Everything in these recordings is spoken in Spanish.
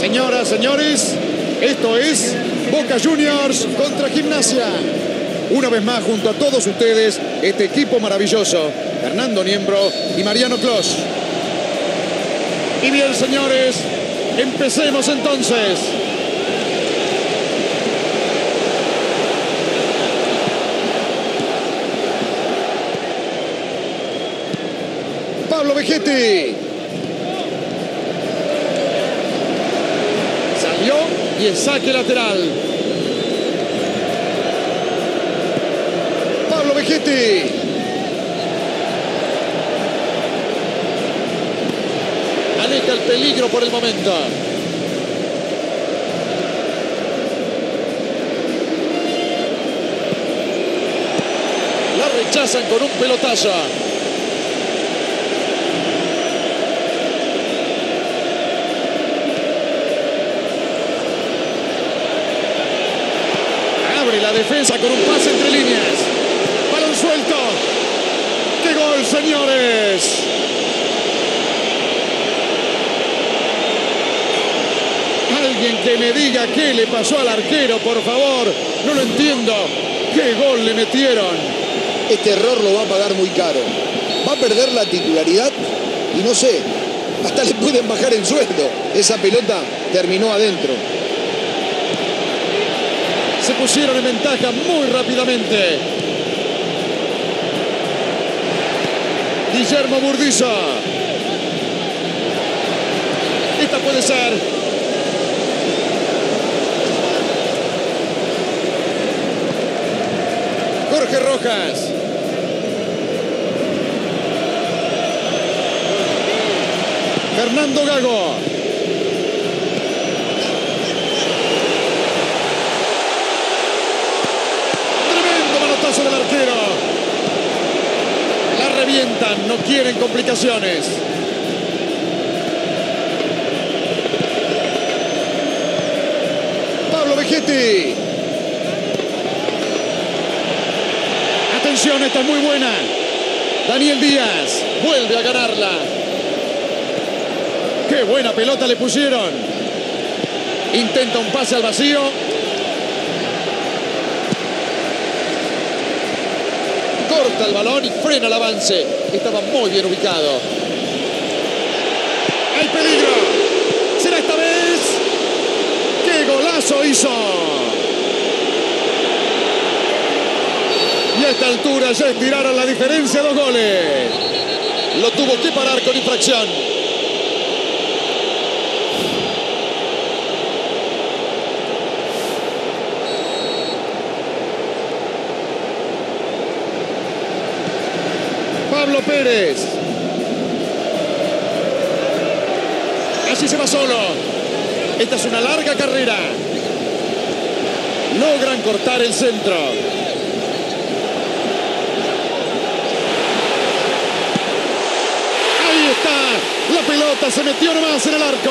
Señoras, señores, esto es Boca Juniors contra Gimnasia. Una vez más, junto a todos ustedes, este equipo maravilloso, Fernando Niembro y Mariano Clos. Y bien, señores, empecemos entonces. Pablo Vegetti. Salió y el saque lateral. Pablo Vegetti. Aleja el peligro por el momento. La rechazan con un pelotazo. Abre la defensa con un pase entre líneas. Balón suelto. ¡Qué gol, señores! Alguien que me diga qué le pasó al arquero, por favor. No lo entiendo. ¡Qué gol le metieron! Este error lo va a pagar muy caro. Va a perder la titularidad y no sé, hasta le pueden bajar el sueldo. Esa pelota terminó adentro. Se pusieron en ventaja muy rápidamente. Guillermo Burdizo. Esta puede ser. Jorge Rojas. Fernando Gago. Tremendo manotazo del arquero. La revientan, no quieren complicaciones. Pablo Vegetti. Atención, esta es muy buena. Daniel Díaz vuelve a ganarla. ¡Qué buena pelota le pusieron! Intenta un pase al vacío. Corta el balón y frena el avance. Estaba muy bien ubicado. ¡Hay peligro! ¿Será esta vez? ¡Qué golazo hizo! Y a esta altura ya estiraron la diferencia, 2 goles. Lo tuvo que parar con infracción. Pablo Pérez. Así se va solo. Esta es una larga carrera. Logran cortar el centro. Ahí está. La pelota se metió nomás en el arco.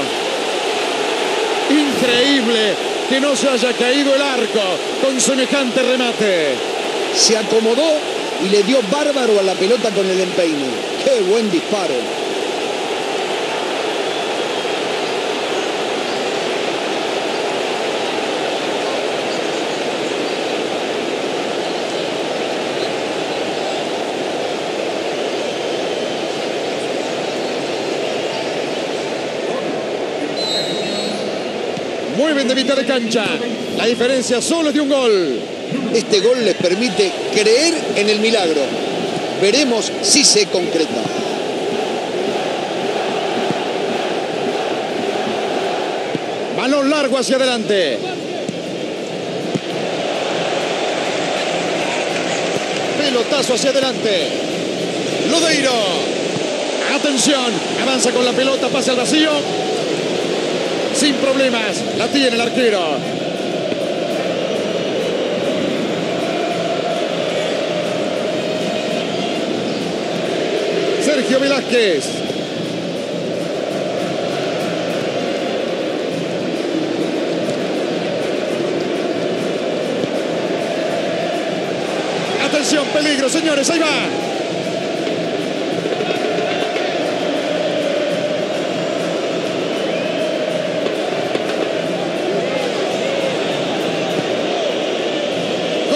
Increíble que no se haya caído el arco con semejante remate. Se acomodó y le dio bárbaro a la pelota con el empeine. ¡Qué buen disparo! Mueven de mitad de cancha. La diferencia solo es de un gol. Este gol les permite creer en el milagro. Veremos si se concreta. Balón largo hacia adelante. Pelotazo hacia adelante. Lodeiro. Atención. Avanza con la pelota, pasa al vacío. Sin problemas. La tiene el arquero. Sergio Velázquez. Atención, peligro, señores, ahí va.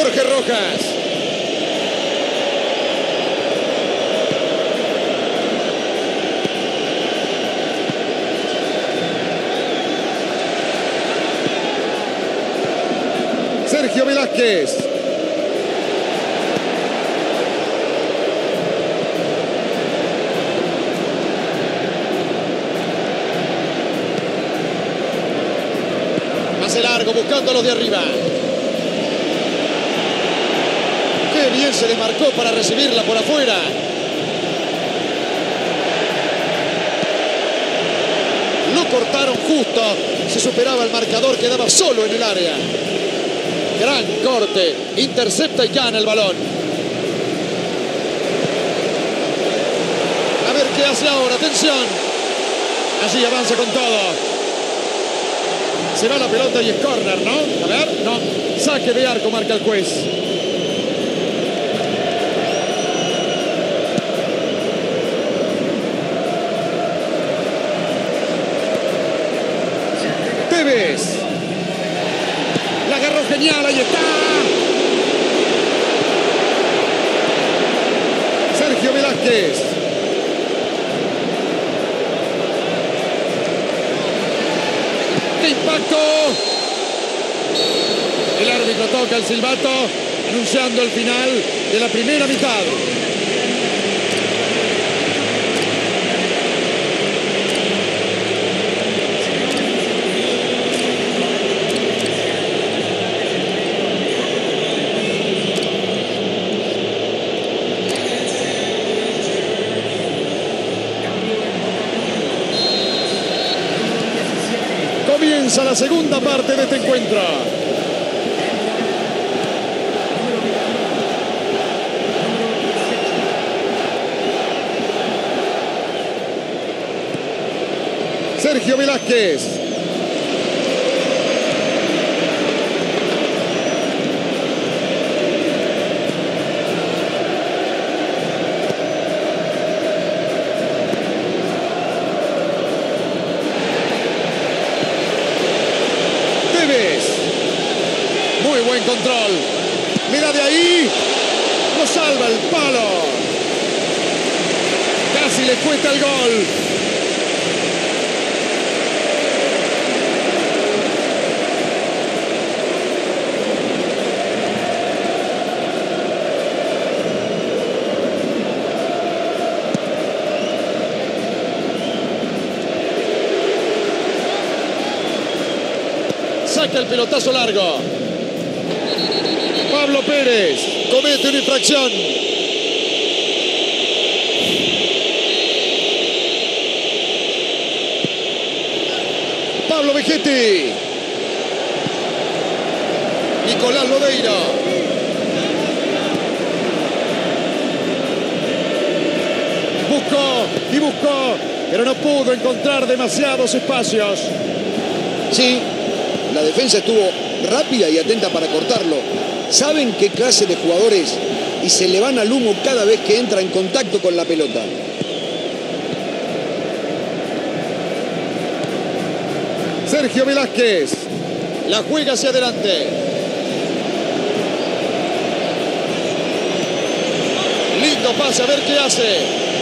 Jorge Rojas. Sergio Velázquez. Pase largo buscando a los de arriba. Qué bien se desmarcó para recibirla por afuera. Lo cortaron justo. Se superaba el marcador, quedaba solo en el área. Gran corte, intercepta y gana el balón. A ver qué hace ahora, atención. Allí avanza con todo. Se va la pelota y es córner, ¿no? A ver, no. Saque de arco marca el juez. Tevez. La agarró genial, ahí está. Sergio Velázquez. ¡Qué impacto! El árbitro toca el silbato, anunciando el final de la primera mitad. Comienza la segunda parte de este encuentro. Sergio Velázquez. Muy buen control. Mira de ahí. Lo salva el palo. Casi le cuesta el gol. Saca el pelotazo largo. Pablo Pérez comete una infracción. Pablo Vegetti. Nicolás Lodeiro. Buscó y buscó, pero no pudo encontrar demasiados espacios. Sí, la defensa estuvo rápida y atenta para cortarlo. Saben qué clase de jugadores y se le van al humo cada vez que entra en contacto con la pelota. Sergio Velázquez la juega hacia adelante. Lindo pase, a ver qué hace.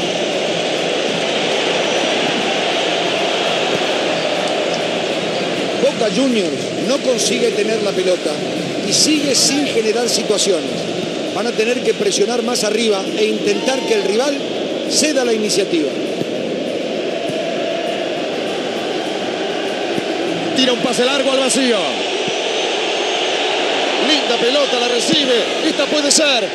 Boca Juniors no consigue tener la pelota y sigue sin generar situaciones. Van a tener que presionar más arriba e intentar que el rival ceda la iniciativa. Tira un pase largo al vacío. Linda pelota, la recibe. Esta puede ser.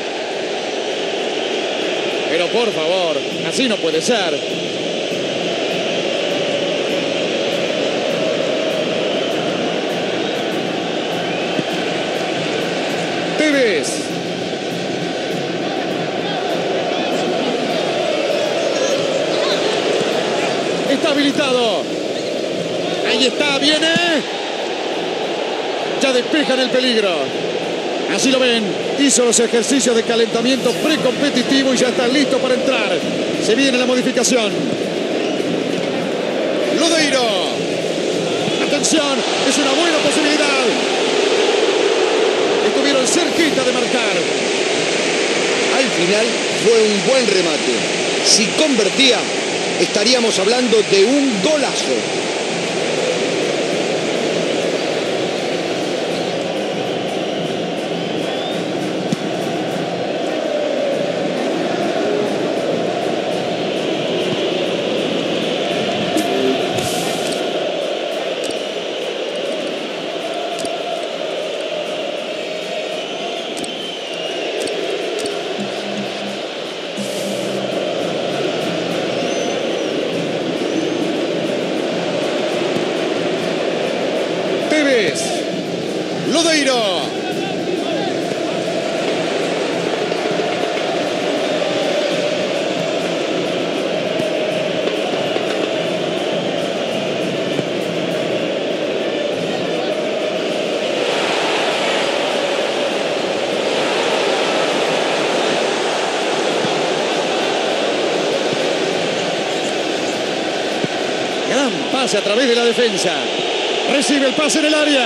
Pero por favor, así no puede ser. Tevez. Está habilitado. Ahí está, viene. Ya despejan el peligro. Así lo ven. Hizo los ejercicios de calentamiento precompetitivo y ya está listo para entrar. Se viene la modificación. Lodeiro. Atención, es una buena posibilidad. Estuvieron cerquita de marcar. Al final fue un buen remate. Si convertía, estaríamos hablando de un golazo. Lodeiro. Gran pase a través de la defensa. Recibe el pase en el área.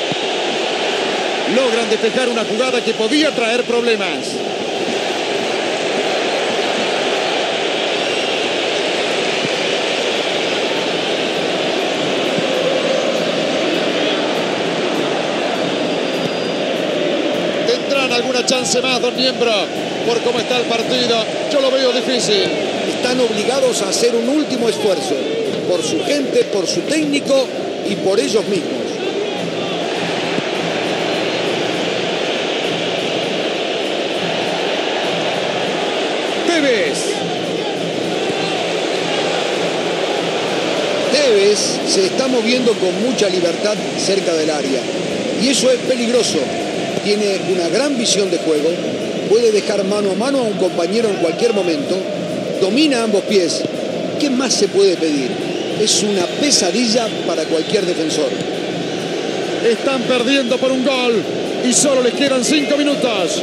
Logran despejar una jugada que podía traer problemas. ¿Tendrán alguna chance más, don Niembro? Por cómo está el partido, yo lo veo difícil. Están obligados a hacer un último esfuerzo. Por su gente, por su técnico y por ellos mismos. Tevez se está moviendo con mucha libertad cerca del área y eso es peligroso. Tiene una gran visión de juego, puede dejar mano a mano a un compañero en cualquier momento, domina ambos pies. ¿Qué más se puede pedir? Es una pesadilla para cualquier defensor. Están perdiendo por un gol y solo les quedan 5 minutos.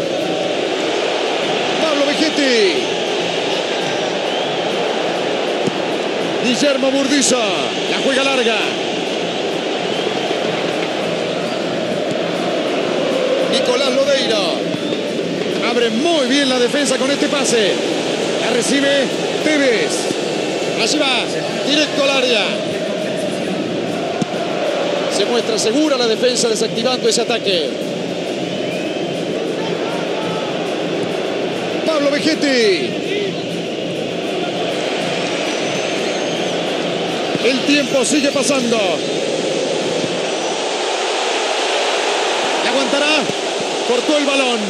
Pablo Vegetti. Guillermo Burdizo. La juega larga. Nicolás Lodeiro. Abre muy bien la defensa con este pase. La recibe Tevez. Allí va. Directo al área. Se muestra segura la defensa desactivando ese ataque. Pablo Vegetti. El tiempo sigue pasando. ¿La aguantará? Cortó el balón.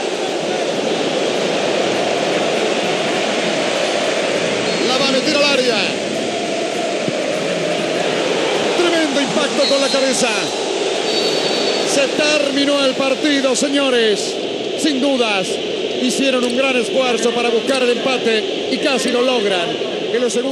La va a meter al área. Tremendo impacto con la cabeza. Se terminó el partido, señores. Sin dudas, hicieron un gran esfuerzo para buscar el empate y casi lo logran. En los segundos